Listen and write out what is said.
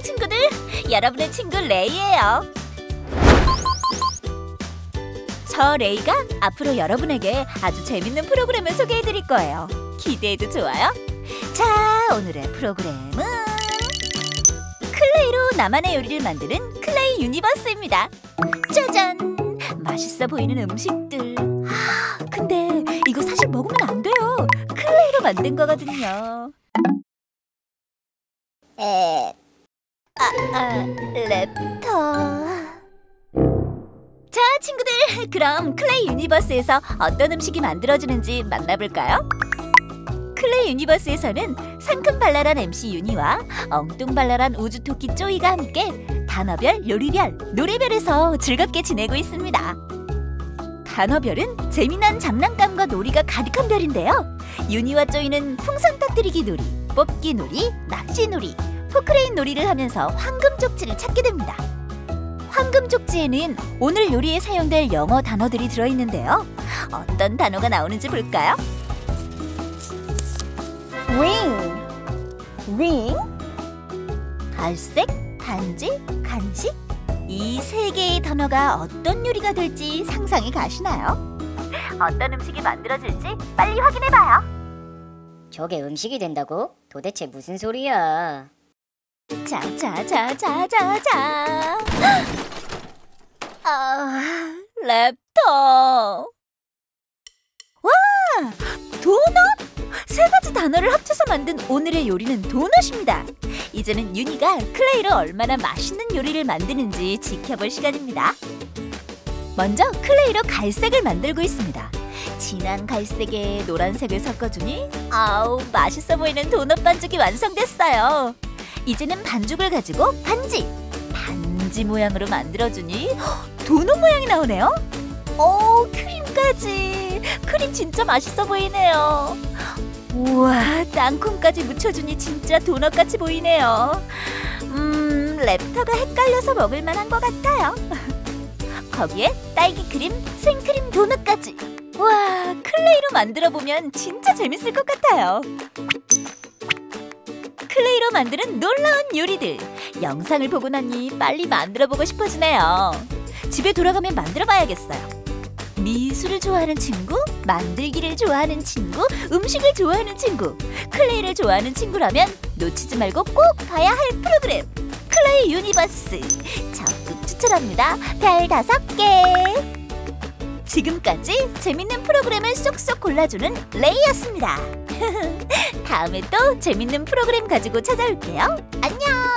안녕 친구들! 여러분의 친구 레이예요. 저 레이가 앞으로 여러분에게 아주 재밌는 프로그램을 소개해드릴 거예요. 기대해도 좋아요? 자, 오늘의 프로그램은 클레이로 나만의 요리를 만드는 클레이 유니버스입니다. 짜잔! 맛있어 보이는 음식들. 근데 이거 사실 먹으면 안 돼요. 클레이로 만든 거거든요. 랩터. 자, 친구들, 그럼 클레이 유니버스에서 어떤 음식이 만들어지는지 만나볼까요? 클레이 유니버스에서는 상큼발랄한 MC 윤희와 엉뚱발랄한 우주토끼 쪼이가 함께 단어별, 요리별, 노래별에서 즐겁게 지내고 있습니다. 단어별은 재미난 장난감과 놀이가 가득한 별인데요. 윤희와 쪼이는 풍선 터뜨리기 놀이, 뽑기 놀이, 낚시 놀이, 포크레인 놀이를 하면서 황금 쪽지를 찾게 됩니다. 황금 쪽지에는 오늘 요리에 사용될 영어 단어들이 들어있는데요. 어떤 단어가 나오는지 볼까요? ring, ring, 갈색, 단지, 간식. 이 세 개의 단어가 어떤 요리가 될지 상상이 가시나요? 어떤 음식이 만들어질지 빨리 확인해봐요. 저게 음식이 된다고? 도대체 무슨 소리야? 자자자자자자. 랩터. 와! 도넛! 세 가지 단어를 합쳐서 만든 오늘의 요리는 도넛입니다. 이제는 윤희가 클레이로 얼마나 맛있는 요리를 만드는지 지켜볼 시간입니다. 먼저 클레이로 갈색을 만들고 있습니다. 진한 갈색에 노란색을 섞어주니 아우, 맛있어 보이는 도넛 반죽이 완성됐어요. 이제는 반죽을 가지고 반지 모양으로 만들어주니 도넛 모양이 나오네요. 오, 크림까지. 크림 진짜 맛있어 보이네요. 우와, 땅콩까지 묻혀주니 진짜 도넛같이 보이네요. 랩터가 헷갈려서 먹을만한 것 같아요. 거기에 딸기 크림, 생크림 도넛까지. 와, 클레이로 만들어보면 진짜 재밌을 것 같아요. 클레이로 만드는 놀라운 요리들. 영상을 보고 나니 빨리 만들어보고 싶어지네요. 집에 돌아가면 만들어봐야겠어요. 미술을 좋아하는 친구, 만들기를 좋아하는 친구, 음식을 좋아하는 친구, 클레이를 좋아하는 친구라면 놓치지 말고 꼭 봐야 할 프로그램 클레이 유니버스. 적극 추천합니다. 별 5개. 지금까지 재밌는 프로그램을 쏙쏙 골라주는 레이였습니다. 다음에 또 재밌는 프로그램 가지고 찾아올게요. 안녕.